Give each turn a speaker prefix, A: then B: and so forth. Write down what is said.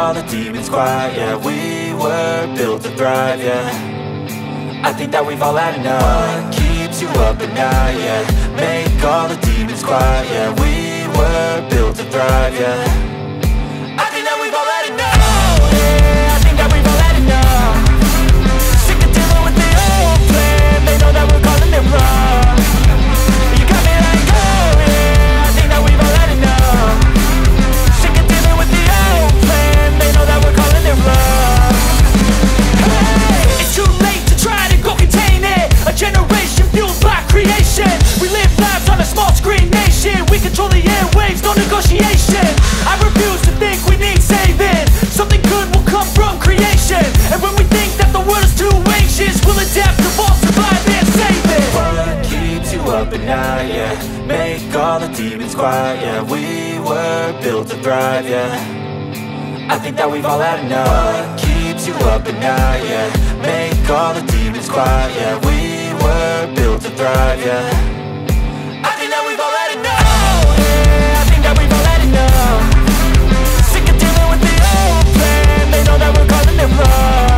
A: all the demons quiet, yeah. We were built to thrive, yeah. I think that we've all had enough. What keeps you up at night, yeah. Make all the demons quiet, yeah. We were built to thrive, yeah. I think that we've all had enough. Oh, yeah, I think that we've all had enough. Sick of dealing with the old plan. They know that we're calling it wrong. You got me like, oh yeah, I think that we've all had enough. Sick of dealing with the old plan. They know that we're calling it wrong. Hey, it's too late to try to go contain it. A generation fueled by creation. We live lives on a small screen nation. We control the airwaves, no negotiation. I refuse to think we need saving. Something good will come from creation. And when we think that the world is too anxious, we'll adapt, evolve, survive and save it. What keeps you up at night, yeah. Make all the demons quiet, yeah. We were built to thrive, yeah. I think that we've all had enough. What keeps you up at night, yeah. Make all the demons quiet, yeah. We were built to thrive, yeah. I think that we've all had enough. Oh yeah, I think that we've all had enough. Sick of dealing with the old plan. They know that we're calling it wrong.